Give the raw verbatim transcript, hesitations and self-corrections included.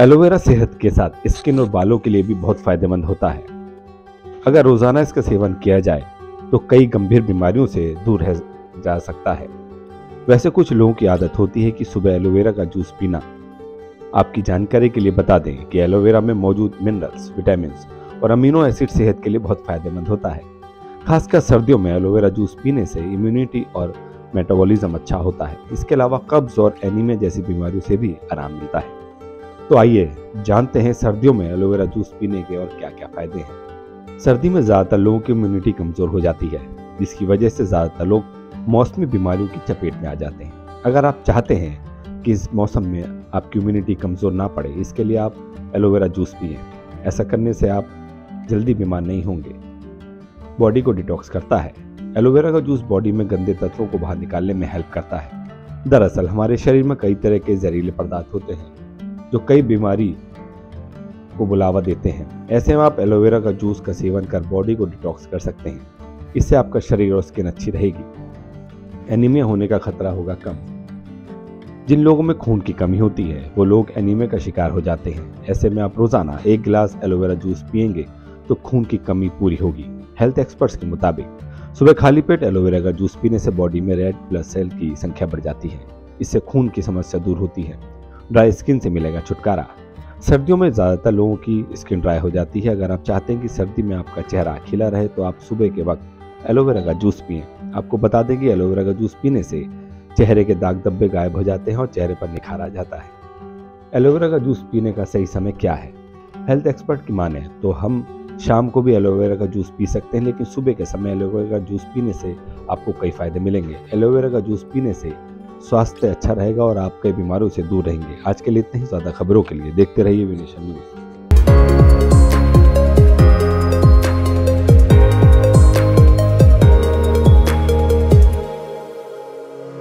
Aloe vera सेहत के साथ स्किन और बालों के लिए भी बहुत फायदेमंद होता है। अगर रोजाना इसका सेवन किया जाए तो कई गंभीर बीमारियों से दूर रह जा सकता है। वैसे कुछ लोगों की आदत होती है कि सुबह एलोवेरा का जूस पीना। आपकी जानकारी के लिए बता दें कि एलोवेरा में मौजूद मिनरल्स, विटामिन और अमीनो एसिड सेहत के लिए बहुत फायदेमंद होता है। खासकर सर्दियों में एलोवेरा जूस पीने से इम्यूनिटी और मेटाबॉलिज्म अच्छा होता है। इसके अलावा कब्ज और एनीमिया जैसी बीमारियों से भी आराम मिलता है। तो आइए जानते हैं सर्दियों में एलोवेरा जूस पीने के और क्या क्या फायदे हैं। सर्दी में ज़्यादातर लोगों की इम्यूनिटी कमज़ोर हो जाती है, जिसकी वजह से ज़्यादातर लोग मौसमी बीमारियों की चपेट में आ जाते हैं। अगर आप चाहते हैं कि इस मौसम में आपकी इम्यूनिटी कमज़ोर ना पड़े, इसके लिए आप एलोवेरा जूस पिएं। ऐसा करने से आप जल्दी बीमार नहीं होंगे। बॉडी को डिटॉक्स करता है। एलोवेरा का जूस बॉडी में गंदे तत्वों को बाहर निकालने में हेल्प करता है। दरअसल हमारे शरीर में कई तरह के जहरीले पदार्थ होते हैं जो कई बीमारी को बुलावा देते हैं। ऐसे में आप एलोवेरा का जूस का सेवन कर बॉडी को डिटॉक्स कर सकते हैं। इससे आपका शरीर और स्किन अच्छी रहेगी। एनीमिया होने का खतरा होगा कम। जिन लोगों में खून की कमी होती है वो लोग एनीमिया का शिकार हो जाते हैं। ऐसे में आप रोजाना एक गिलास एलोवेरा जूस पिएंगे तो खून की कमी पूरी होगी। हेल्थ एक्सपर्ट्स के मुताबिक सुबह खाली पेट एलोवेरा का जूस पीने से बॉडी में रेड ब्लड सेल की संख्या बढ़ जाती है। इससे खून की समस्या दूर होती है। ड्राई स्किन से मिलेगा छुटकारा। सर्दियों में ज़्यादातर लोगों की स्किन ड्राई हो जाती है। अगर आप चाहते हैं कि सर्दी में आपका चेहरा खिला रहे तो आप सुबह के वक्त एलोवेरा का जूस पिएं। आपको बता दें कि एलोवेरा का जूस पीने से चेहरे के दाग धब्बे गायब हो जाते हैं और चेहरे पर निखार आ जाता है। एलोवेरा का जूस पीने का सही समय क्या है? हेल्थ एक्सपर्ट की माने तो हम शाम को भी एलोवेरा का जूस पी सकते हैं, लेकिन सुबह के समय एलोवेरा का जूस पीने से आपको कई फायदे मिलेंगे। एलोवेरा का जूस पीने से स्वास्थ्य अच्छा रहेगा और आप कई बीमारियों से दूर रहेंगे। आज के लिए इतने ही ज़्यादा खबरों के लिए देखते रहिए वी नेशन न्यूज़।